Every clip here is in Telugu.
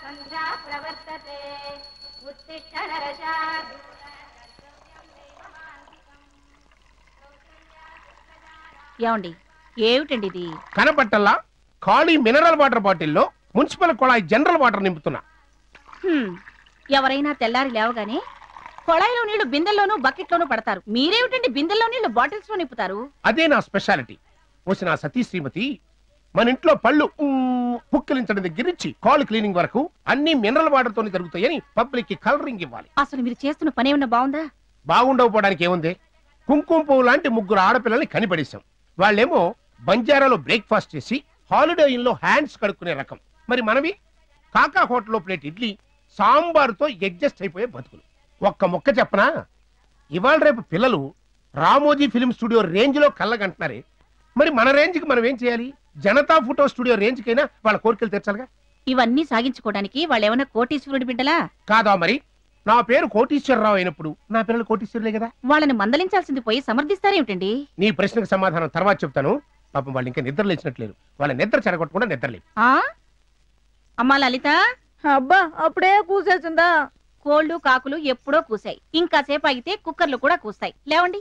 ఏమండి, ఏమిటండి ఇది? కనపట్టల్లా ఖాళీ మినరల్ వాటర్ బాటిల్లో మున్సిపల్ కొళాయి జనరల్ వాటర్ నింపుతున్నా. ఎవరైనా తెల్లారి లేవగానే కొళాయిలో నీళ్లు బిందెల్లోనూ బకెట్లోనూ పడతారు. మీరేమిటండి బిందెల్లో నీళ్లు బాటిల్స్ లో నింపుతారు? అదే నా స్పెషాలిటీ. వచ్చిన సతీ శ్రీమతి మన ఇంట్లో పళ్ళు పుక్కిలించడం దగ్గర నుంచి కాల్ క్లీనింగ్ వరకు అన్ని మినరల్ వాటర్ తోనే జరుగుతాయని పబ్లిక్ కి కలరింగ్ ఇవ్వాలి. అసలు మీరు చేస్తున్న పని ఏమన్నా బాగుందా? బాగుండకపోవడానికి ఏముంది? కుంకుమ పువ్వు లాంటి 3 ఆడపిల్లల్ని కనిపడేశాం. వాళ్ళేమో బంజారాలో బ్రేక్ఫాస్ట్ చేసి హాలిడే ఇన్ లో హ్యాండ్స్ కడుక్కునే రకం. మరి మనవి కాకా హోటల్లో ప్లేట్ ఇడ్లీ సాంబార్తో అడ్జస్ట్ అయిపోయే బతుకులు. ఒక్క మొక్క చెప్పనా, ఇవాళ రేపు పిల్లలు రామోజీ ఫిల్మ్ స్టూడియో రేంజ్ లో కళ్ళగంటున్నారే. మరి మన రేంజ్ కి మనం ఏం చేయాలి? జనతా ఫోటో స్టూడియో రేంజ్ కైనా వాళ్ళ కోరికలు తీర్చాలిగా. ఇవన్నీ సాగించుకోవడానికి వాళ్ళు ఏమైనా కోటీశ్వరుడి బిడ్డలా? కాదా మరి. నా పేరు కోటీశ్వరరావు అయినప్పుడు నా పిల్లలు కోటీశ్వరులే కదా. వాళ్ళని మందలించాల్సింది పోయి సమర్థిస్తారేమిటండి? నీ ప్రశ్నకు సమాధానం తర్వాత చెప్తాను. పాపం వాళ్ళు ఇంకా నిద్ర లేచినట్లేరు. వాళ్ళ నిద్ర చెడగొట్టకుండా నిద్రలేదు. అమ్మా లలిత, అబ్బా అప్పుడే కూసేసిందా? కోళ్లు కాకులు ఎప్పుడో కూసాయి. ఇంకాసేపు ఆగితే కుక్కర్లు కూడా కూస్తాయి. లేవండి.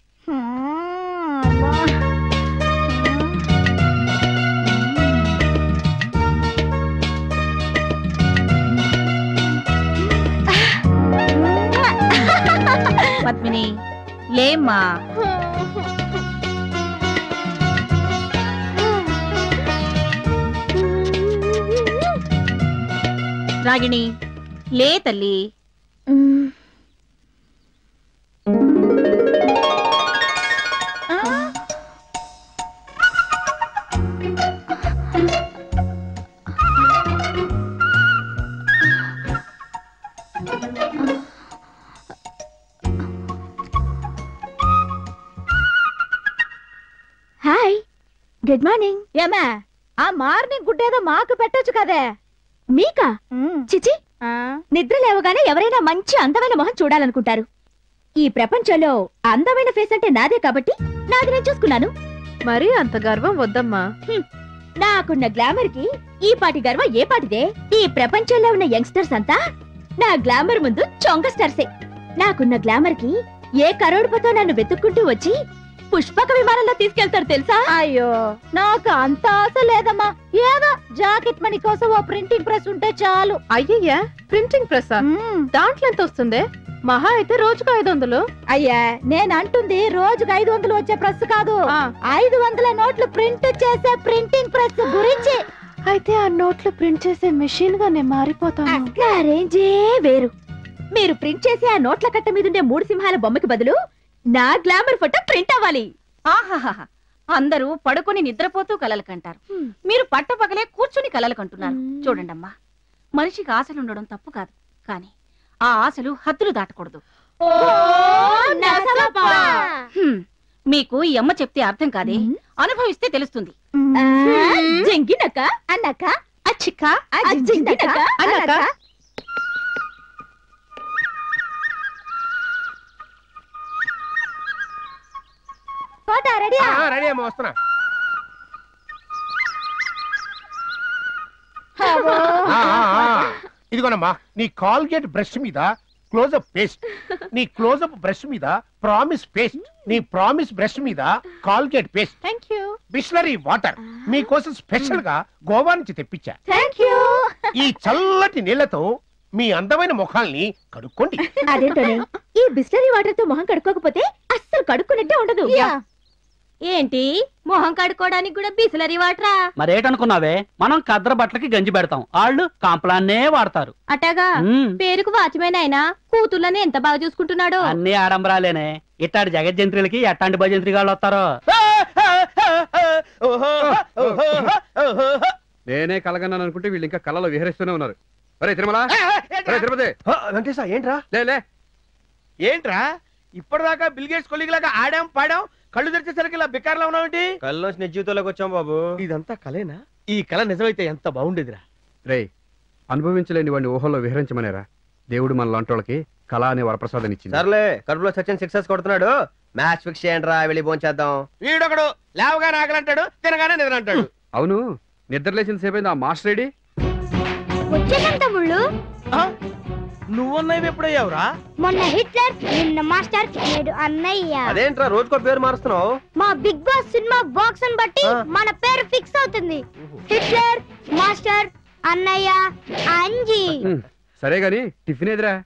పద్మిని లేమ్మా. రాగిణి లే తల్లి. Hi, good morning. ఏమా ఆ మార్నింగ్ గుడ్ ఏదో మాకు పెట్టొచ్చు కదే. మీకా? చిచి, నిద్ర లేవగానే ఎవరైనా మంచి అందమైన మొహం చూడాలనుకుంటారు. ఈ ప్రపంచంలో అందమైన ఫేస్ అంటే నాదే కాబట్టి నాది నేను చూసుకున్నాను. మరి అంత గర్వం వద్దమ్మా. నాకున్న గ్లామర్ కి ఈ పాటి గర్వం ఏ పాటిదే. ఈ ప్రపంచంలో ఉన్న యంగ్స్టర్స్ అంతా నా గ్లామర్ ముందు చొంగ స్టార్సే. నాకున్న గ్లామర్ కి ఏ కరోడుపతో నన్ను వెతుక్కుంటూ వచ్చి పుష్పక విమానంలో తీసుకెళ్తారు తెలుసా? అయ్యో, నాకు అంత ఆశ లేదమ్మా. ఏదో జాకెట్ మనీ కోసం ఓ ప్రింటింగ్ ప్రెస్ ఉంటే చాలు. అయ్యయ్యా, ప్రింటింగ్ ప్రెస్ దాంట్లో ఎంత వస్తుంది? మహా అయితే రోజుకు 500. అయ్యా, నేను అంటుంది రోజుకు 500 వచ్చే ప్రెస్ కాదు, 500 నోట్లు ప్రింట్ చేసే ప్రింటింగ్ ప్రెస్ గురించి. అయితే ఆ నోట్లు ప్రింట్ చేసే మెషిన్ గా నేను మారిపోతాను. రేంజే వేరు. మీరు ప్రింట్ చేసే ఆ నోట్ల కట్ట మీద ఉండే 3 సింహాల బొమ్మకి బదులు నా గ్లామర్ ఫోటో ప్రింట్ అవ్వాలి. ఆహాహా, అందరూ పడుకొని నిద్రపోతూ కలలు కంటారు. మీరు పట్టపగలే కూర్చుని కలలు కంటున్నారు. చూడండమ్మా, మనిషికి ఆశలుండడం తప్పు కాదు, కానీ ఆ ఆశలు హద్దులు దాటకూడదు. మీకు ఈ అమ్మ చెప్తే అర్థం కాదే, అనుభవిస్తే తెలుస్తుంది. జంగినక అన్నక అచ్చిక అజింగినక అన్నక. రెడీ అమ్మా, వస్తున్నా. ఇదిగోనమ్మా, నీ కాల్గేట్ బ్రష్ మీద క్లోజప్ పేస్ట్, నీ క్లోజప్ బ్రష్ మీద ప్రామిస్ పేస్ట్, నీ ప్రామిస్ బ్రష్ మీద Colgate paste. Thank you. Bisleri water మీకోసం స్పెషల్ గా గోవా నుంచి తెప్పించా. Thank you. ఈ చల్లటి నీళ్లతో మీ అందమైన ముఖాల్ని కడుక్కోండి. అదేంటోనే, ఈ బిస్లరీ వాటర్ తో మొహం కడుక్కోకపోతే అస్సలు కడుక్కున్నట్టే ఉండదు. ఏంటి, మొహం కడుక్కోవడానికి కూడా బిస్లరీ వాటరా? మరేటనుకున్నావే, మనం కద్ర బట్టలకి గంజి పెడతాం, వాళ్ళు కాంప్లాన్నే వాడతారు. అటగా పేరుకు వాచ్మెన్ అయినా కూతుళ్ళని ఎంత బాగా చూసుకుంటున్నాడు. అన్ని ఆడంబరాలేనే. ఇట్టాడి జగజ్జంత్రులకి ఎట్టాంటి భజంత్రి గాళ్ళు వస్తారో. నేనే కలగన్నాను అనుకుంటే వీళ్ళు ఇంకా కళలో విహరిస్తూనే ఉన్నారు. అరే తిరుమల, తిరుపతి, వెంకటేశ ఏంట్రా? లే ఏంట్రా ఇప్పటిదాకా బిల్గేట్స్ కొలిగిలాగా ఆడాం పాడాం, కళ్ళు తెరిచేసరికి ఇలా బికార్లా ఉన్నావేంటి? కళ్ళలోంచి నీ జీవితంలోకి వచ్చాం బాబు. ఇదంతా కలేనా? ఈ కళ నిజమైతే ఎంత బాగుండేదిరా. రే, అనుభవించలేని వాడిని ఊహల్లో విహరించమనేరా దేవుడు మన లాంటోళ్ళకి కళ అనే వరప్రసాదం ఇచ్చింది. సర్లే, కడుపులో సచిన్ 6 కొడుతున్నాడు, మ్యాచ్ ఫిక్స్ చేయండి రా, వెళ్ళి భోంచేద్దాం. వీడొకడు లేవగానే ఆకలంటాడు, తినగానే నిద్ర అంటాడు. అవును, నిద్ర లేచిన సేపైంది. ఆ మాస్టర్ రెడీ వచ్చేసాను తమ్ముళ్ళు. నువ్వన్నవి ఎప్పుడయ్యావురా? మొన్న హిట్లర్, నిన్న మాస్టర్, నేడు అన్నయ్య. అదేంట్రా రోజుకో పేరు మారుస్తున్నావు? మా బిగ్ బాస్ సినిమా బాక్స్ ని బట్టి మన పేరు ఫిక్స్ అవుతుంది. హిట్లర్, మాస్టర్, అన్నయ్య, అంజీ. సరే గాని టిఫిన్ ఎదురా?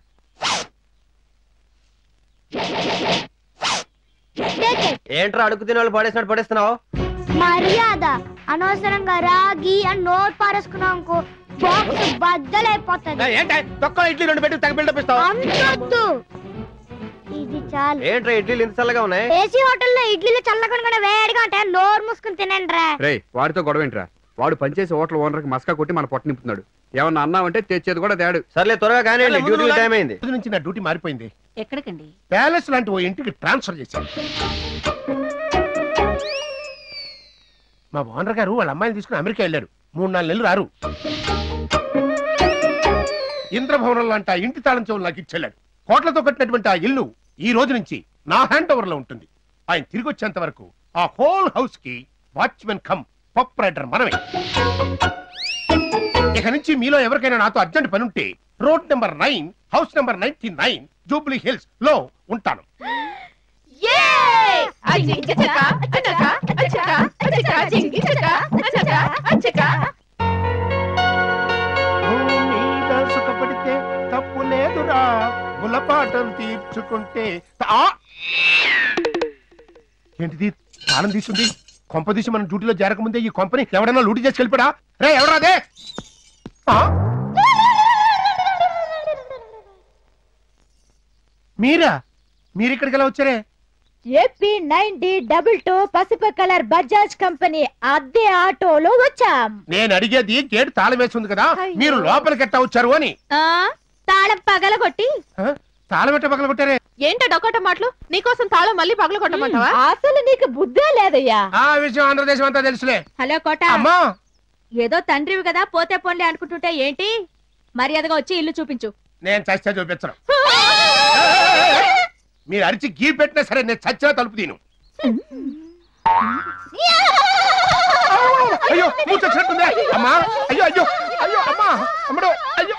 ఏంట్రా అడుగు తినే వాళ్ళు పడేసినట్టు పడేస్తున్నావు? మర్యాద. అనవసరంగా రాగి అని నోట్ పారేసుకున్నావు అనుకో బాక్స్ బద్దలైపోతుంది. ఇడ్లీ 2 పెట్టి తగ్గ బిల్డప్ ఇస్తావు. అంతొద్దు, ఇది చాలు. ఏంట్రా ఇడ్లీలు ఇంత చల్లగా ఉన్నాయి? ఏసీ హోటల్లో ఇడ్లీలు చల్లకుండా వేడిగా ఉంటాయి, నోరు మూసుకుని తినండి రా. రేయ్ వాడితో గొడవ ఏంట్రా? వాడు పనిచేసే హోటల్ ఓనర్ కి మస్కా కొట్టి మన పొట్ట నింపుతున్నాడు. ఏమన్నా అన్నావంటే తెచ్చేది కూడా తేడు. సర్లే త్వరగా కానీ డ్యూటీ టైం అయింది. నుంచి నా డ్యూటీ మారిపోయింది. ఎక్కడికండి? ప్యాలెస్ లాంటి ఓ ఇంటికి ట్రాన్స్ఫర్ చేశాను. మా ఓనర్ గారు వాళ్ళ అమ్మాయిని తీసుకుని అమెరికా వెళ్ళారు. 3-4 నెలలు రారు. ఇంద్రభవనం లాంటి ఆ ఇంటి తాళం చెవులు నాకు ఇచ్చెళ్ళాడు. కోట్లతో కట్టినటువంటి ఆ ఇల్లు ఈ రోజు నుంచి నా హ్యాండ్ ఓవర్ లో ఉంటుంది. ఆయన తిరిగి వచ్చేంత వరకు ఆ హోల్ హౌస్ కి వాచ్మెన్ కమ్ ప్రొపరేటర్ మనమే. ఇక నుంచి మీలో ఎవరికైనా నాతో అర్జెంట్ పని ఉంటే road number 9 house number 99 Jubilee Hills లో ఉంటాను. సుఖపడితే తప్పు లేదురా, గులపాఠం తీర్చుకుంటే. ఏంటిది తాళం తీసుంది? కొంప తీసి మనం డ్యూటీలో చేరకముందే ఈ కొంపని ఎవడన్నా లూటీ చేసి వెళ్ళిపోడా? రే ఎవరాదే? మీరా? మీరిక్కడికి ఎలా వచ్చారే? ఏపీ 9022 పసుపు కలర్ బజాజ్ కంపెనీ అద్దె ఆటోలో వచ్చాం. నేను అడిగేది గేట్ తాళం వేసి ఉంది కదా, మీరు లోపలికి ఎట్టా వచ్చారు అని. తాళం పగలగొట్టి. తాళం ఎట్ట పగలగొట్టారే? ఏంటో డొక్కట మాటలు? నీకోసం తాళం మళ్ళీ పగలు కొట్టమంటావా? అసలు నీకు బుద్ధే లేదయ్యా. ఆ విషయం ఆంధ్రదేశం అంతా తెలుసులే. హలో కోట, అమ్మా ఏదో తండ్రివి కదా పోతే పోన్లే అనుకుంటుంటే ఏంటి? మర్యాదగా వచ్చి ఇల్లు చూపించు. నేను చస్తే చూపించను. మీరు అరిచి గీ పెట్టినా సరే నేను చచ్చినా తలుపు తీను. అయ్యో మూచొచ్చినట్టుంది అమ్మా. అయ్యో అయ్యో అయ్యో అమ్మా అమ్మడు అయ్యో.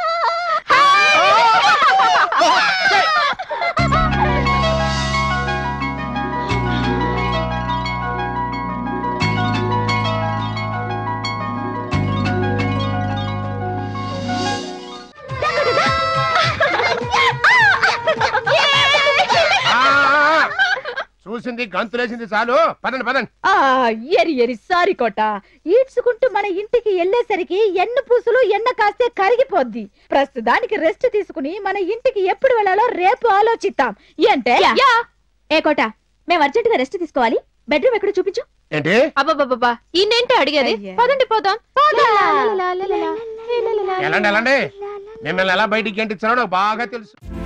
చూసింది గంతులేసింది చాలు, పదండి పదండి. ఎరి సారీ కోట, ఈడ్చుకుంటూ మన ఇంటికి వెళ్ళేసరికి ఎన్న పూసులు ఎన్న కాస్తే కరిగిపోద్ది. ప్రస్తుతానికి రెస్ట్ తీసుకుని మన ఇంటికి ఎప్పుడు వెళ్ళాలో రేపు ఆలోచిద్దాం. ఏంటే ఏ కోట, మేము అర్జెంట్ గా రెస్ట్ తీసుకోవాలి. బెడ్రూమ్ ఎక్కడ చూపించు. ఏంటి? అబ్బాబాబా ఈయనేంటి అడిగేది? పదండి పోదాం. ఎలాండి ఎలాండి మిమ్మల్ని ఎలా బయటికి గంటించారో నాకు బాగా తెలుసు.